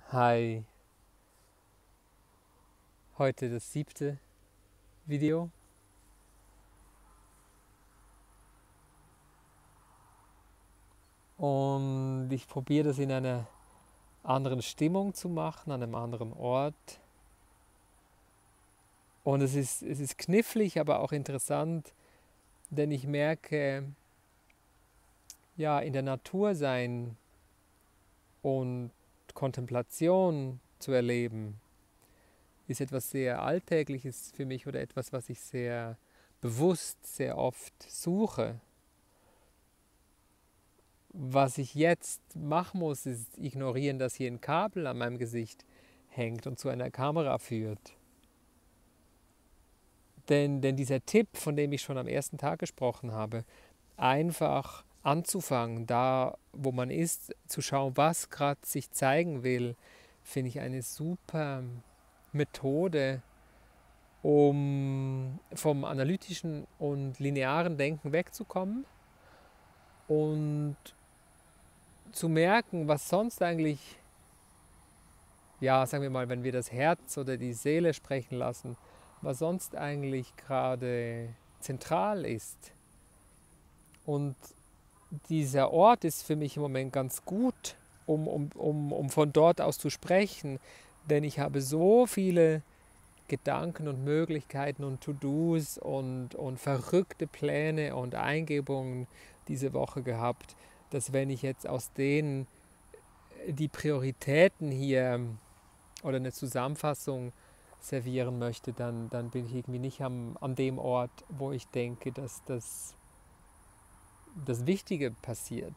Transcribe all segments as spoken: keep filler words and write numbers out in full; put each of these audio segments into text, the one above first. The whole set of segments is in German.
Hi, heute das siebte Video und ich probiere das in einer anderen Stimmung zu machen, an einem anderen Ort. Und es ist, es ist knifflig, aber auch interessant, denn ich merke, ja, in der Natur sein und Kontemplation zu erleben, ist etwas sehr Alltägliches für mich oder etwas, was ich sehr bewusst, sehr oft suche. Was ich jetzt machen muss, ist ignorieren, dass hier ein Kabel an meinem Gesicht hängt und zu einer Kamera führt. Denn, denn dieser Tipp, von dem ich schon am ersten Tag gesprochen habe, einfach anzufangen, da wo man ist, zu schauen, was gerade sich zeigen will, finde ich eine super Methode, um vom analytischen und linearen Denken wegzukommen und zu merken, was sonst eigentlich, ja, sagen wir mal, wenn wir das Herz oder die Seele sprechen lassen, was sonst eigentlich gerade zentral ist. Und dieser Ort ist für mich im Moment ganz gut, um, um, um, um von dort aus zu sprechen, denn ich habe so viele Gedanken und Möglichkeiten und To-Dos und, und verrückte Pläne und Eingebungen diese Woche gehabt, dass wenn ich jetzt aus denen die Prioritäten hier oder eine Zusammenfassung servieren möchte, dann, dann bin ich irgendwie nicht am, an dem Ort, wo ich denke, dass das, das Wichtige passiert.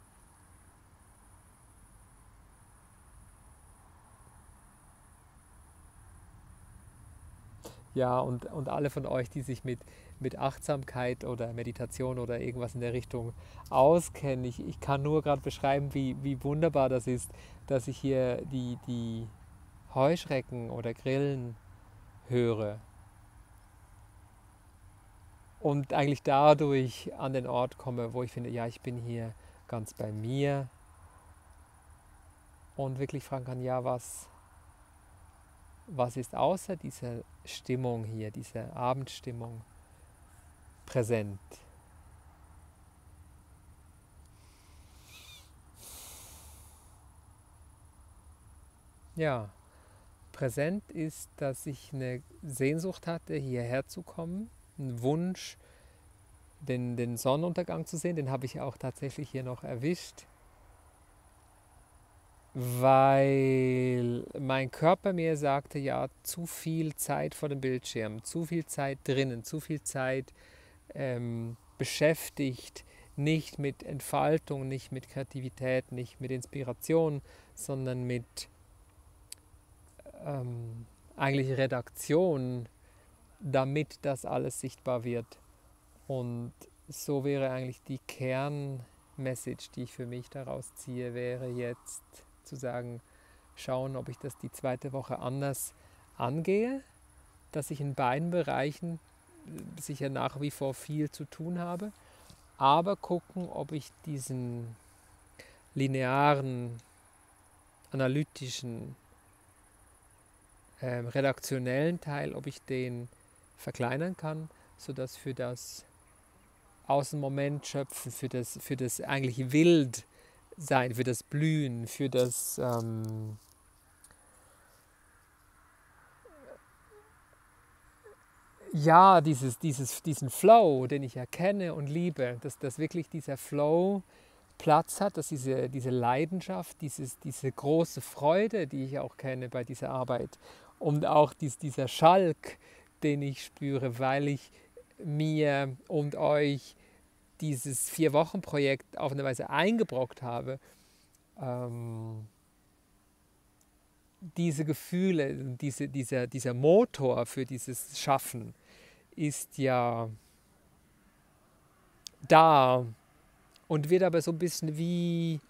Ja, und, und alle von euch, die sich mit, mit Achtsamkeit oder Meditation oder irgendwas in der Richtung auskennen, ich, ich kann nur gerade beschreiben, wie, wie wunderbar das ist, dass ich hier die, die Heuschrecken oder Grillen höre und eigentlich dadurch an den Ort komme, wo ich finde, ja, ich bin hier ganz bei mir und wirklich fragen kann, ja, was, was ist außer dieser Stimmung hier, dieser Abendstimmung präsent? Ja, präsent ist, dass ich eine Sehnsucht hatte, hierher zu kommen, einen Wunsch, den, den Sonnenuntergang zu sehen, den habe ich auch tatsächlich hier noch erwischt, weil mein Körper mir sagte, ja, zu viel Zeit vor dem Bildschirm, zu viel Zeit drinnen, zu viel Zeit ähm, beschäftigt, nicht mit Entfaltung, nicht mit Kreativität, nicht mit Inspiration, sondern mit ähm, eigentlich Redaktion, damit das alles sichtbar wird. Und so wäre eigentlich die Kernmessage, die ich für mich daraus ziehe, wäre jetzt zu sagen, schauen, ob ich das die zweite Woche anders angehe, dass ich in beiden Bereichen sicher nach wie vor viel zu tun habe, aber gucken, ob ich diesen linearen, analytischen, ähm, redaktionellen Teil, ob ich den verkleinern kann, sodass für das aus dem Moment schöpfen, für das, für das eigentlich wild sein, für das Blühen, für das ähm, ja, dieses, dieses, diesen Flow, den ich erkenne und liebe, dass, dass wirklich dieser Flow Platz hat, dass diese, diese Leidenschaft, dieses, diese große Freude, die ich auch kenne bei dieser Arbeit und auch dies, dieser Schalk, den ich spüre, weil ich mir und euch dieses Vier-Wochen-Projekt auf eine Weise eingebrockt habe, ähm, diese Gefühle, diese, dieser, dieser Motor für dieses Schaffen ist ja da und wird aber so ein bisschen wie,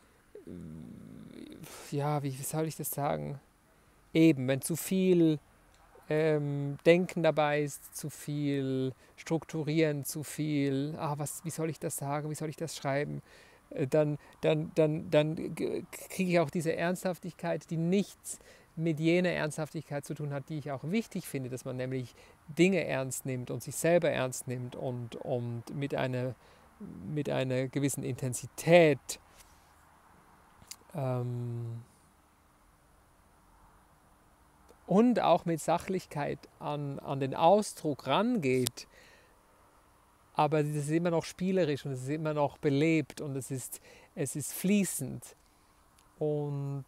ja, wie soll ich das sagen? Eben, wenn zu viel ähm, Denken dabei ist, zu viel Strukturieren, zu viel, ah, was, wie soll ich das sagen, wie soll ich das schreiben? äh, dann, dann, dann, dann kriege ich auch diese Ernsthaftigkeit, die nichts mit jener Ernsthaftigkeit zu tun hat, die ich auch wichtig finde, dass man nämlich Dinge ernst nimmt und sich selber ernst nimmt und, und mit, einer, mit einer gewissen Intensität ähm, und auch mit Sachlichkeit an, an den Ausdruck rangeht. Aber es ist immer noch spielerisch und es ist immer noch belebt und es ist, es ist fließend. Und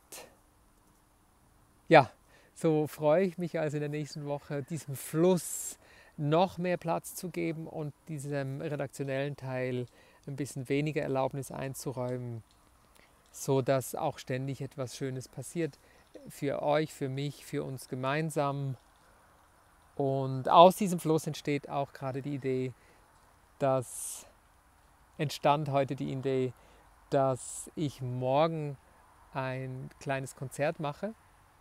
ja, so freue ich mich also in der nächsten Woche, diesem Fluss noch mehr Platz zu geben und diesem redaktionellen Teil ein bisschen weniger Erlaubnis einzuräumen, so dass auch ständig etwas Schönes passiert für euch, für mich, für uns gemeinsam. Und aus diesem Fluss entsteht auch gerade die Idee, dass entstand heute die Idee, dass ich morgen ein kleines Konzert mache.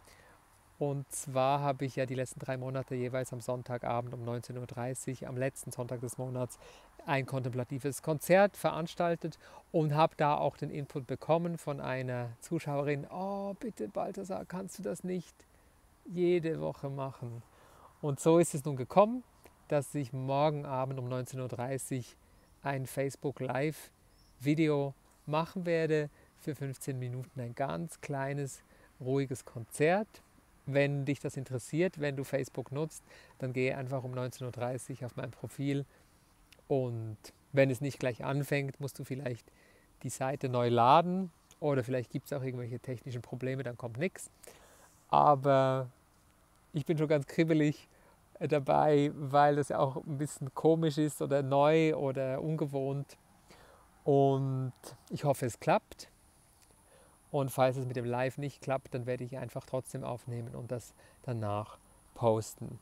Und zwar habe ich ja die letzten drei Monate jeweils am Sonntagabend um neunzehn Uhr dreißig, am letzten Sonntag des Monats, ein kontemplatives Konzert veranstaltet und habe da auch den Input bekommen von einer Zuschauerin: Oh, bitte Balthasar, kannst du das nicht jede Woche machen? Und so ist es nun gekommen, dass ich morgen Abend um neunzehn Uhr dreißig ein Facebook Live Video machen werde für fünfzehn Minuten, ein ganz kleines, ruhiges Konzert. Wenn dich das interessiert, wenn du Facebook nutzt, dann gehe einfach um neunzehn Uhr dreißig auf mein Profil und wenn es nicht gleich anfängt, musst du vielleicht die Seite neu laden oder vielleicht gibt es auch irgendwelche technischen Probleme, dann kommt nichts. Aber ich bin schon ganz kribbelig dabei, weil das ja auch ein bisschen komisch ist oder neu oder ungewohnt. Und ich hoffe, es klappt. Und falls es mit dem Live nicht klappt, dann werde ich einfach trotzdem aufnehmen und das danach posten.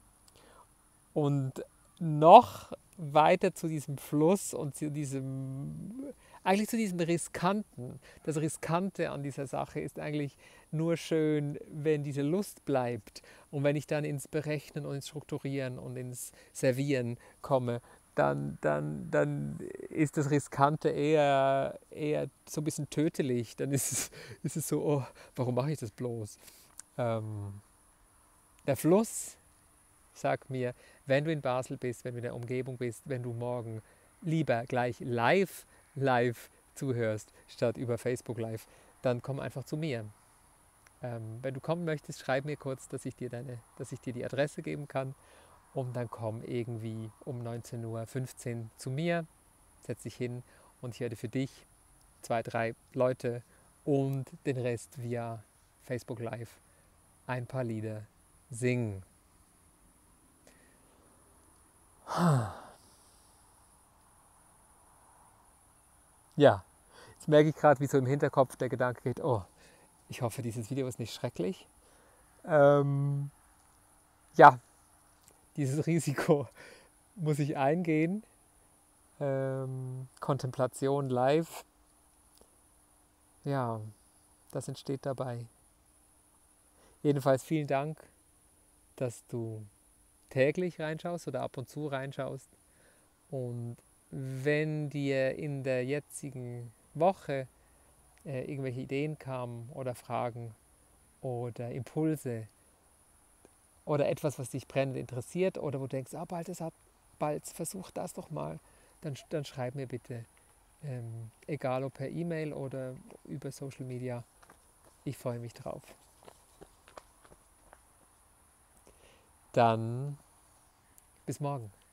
Und noch weiter zu diesem Fluss und zu diesem, eigentlich zu diesem Riskanten. Das Riskante an dieser Sache ist eigentlich nur schön, wenn diese Lust bleibt und wenn ich dann ins Berechnen und ins Strukturieren und ins Servieren komme, dann, dann, dann ist das Riskante eher, eher so ein bisschen tödlich. Dann ist es, ist es so, oh, warum mache ich das bloß? Ähm, der Fluss sagt mir, wenn du in Basel bist, wenn du in der Umgebung bist, wenn du morgen lieber gleich live, live zuhörst, statt über Facebook Live, dann komm einfach zu mir. Ähm, wenn du kommen möchtest, schreib mir kurz, dass ich dir, deine, dass ich dir die Adresse geben kann. Und dann komm irgendwie um neunzehn Uhr fünfzehn zu mir, setz dich hin und ich werde für dich zwei, drei Leute und den Rest via Facebook Live ein paar Lieder singen. Ja, jetzt merke ich gerade, wie so im Hinterkopf der Gedanke geht: Oh, ich hoffe, dieses Video ist nicht schrecklich. Ähm, ja, dieses Risiko muss ich eingehen. Ähm, Kontemplation live. Ja, das entsteht dabei. Jedenfalls vielen Dank, dass du täglich reinschaust oder ab und zu reinschaust. Und wenn dir in der jetzigen Woche äh, irgendwelche Ideen kamen oder Fragen oder Impulse oder etwas, was dich brennend interessiert oder wo du denkst, ah, bald, es hat, bald versuch das doch mal, dann, dann schreib mir bitte. Ähm, egal ob per E-Mail oder über Social Media. Ich freue mich drauf. Dann bis morgen.